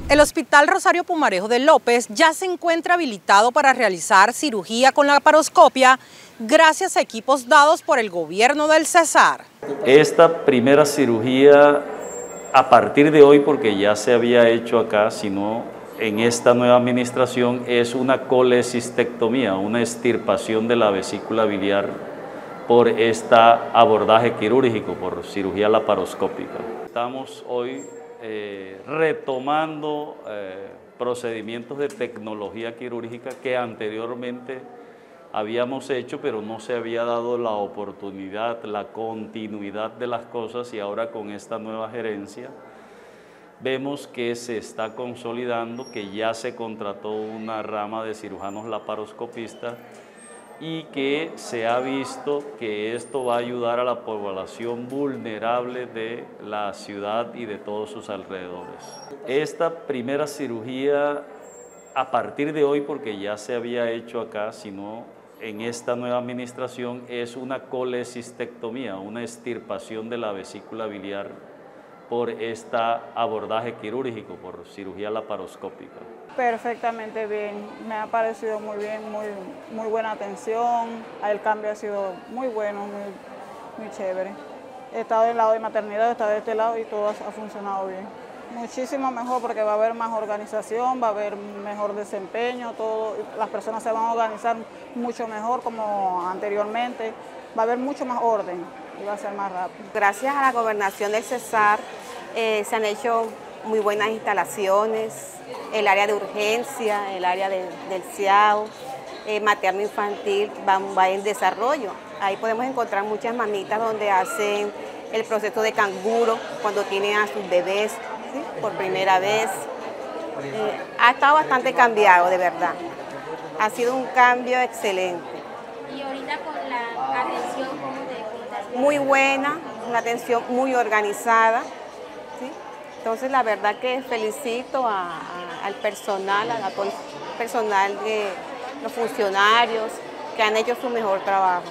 El Hospital Rosario Pumarejo de López ya se encuentra habilitado para realizar cirugía con laparoscopia gracias a equipos dados por el gobierno del Cesar. Esta primera cirugía, a partir de hoy, porque ya se había hecho acá, sino en esta nueva administración, es una colecistectomía, una extirpación de la vesícula biliar por este abordaje quirúrgico, por cirugía laparoscópica. Estamos hoy retomando procedimientos de tecnología quirúrgica que anteriormente habíamos hecho, pero no se había dado la oportunidad, la continuidad de las cosas, y ahora con esta nueva gerencia vemos que se está consolidando, que ya se contrató una rama de cirujanos laparoscopistas y que se ha visto que esto va a ayudar a la población vulnerable de la ciudad y de todos sus alrededores. Esta primera cirugía, a partir de hoy, porque ya se había hecho acá, sino en esta nueva administración, es una colecistectomía, una extirpación de la vesícula biliar por este abordaje quirúrgico, por cirugía laparoscópica. Perfectamente bien, me ha parecido muy bien, muy buena atención, el cambio ha sido muy bueno, muy chévere. He estado del lado de maternidad, he estado de este lado y todo ha funcionado bien. Muchísimo mejor porque va a haber más organización, va a haber mejor desempeño, las personas se van a organizar mucho mejor como anteriormente, va a haber mucho más orden y va a ser más rápido. Gracias a la gobernación del Cesar se han hecho muy buenas instalaciones, el área de urgencia, el área del CIAO, materno-infantil va en desarrollo. Ahí podemos encontrar muchas mamitas donde hacen el proceso de canguro cuando tienen a sus bebés, ¿sí?, por primera vez. Ha estado bastante cambiado, de verdad. Ha sido un cambio excelente. Y ahorita con la atención, ¿cómo te encuentras? Muy buena, una atención muy organizada, ¿sí? Entonces, la verdad que felicito al personal, a todo el personal de los funcionarios que han hecho su mejor trabajo.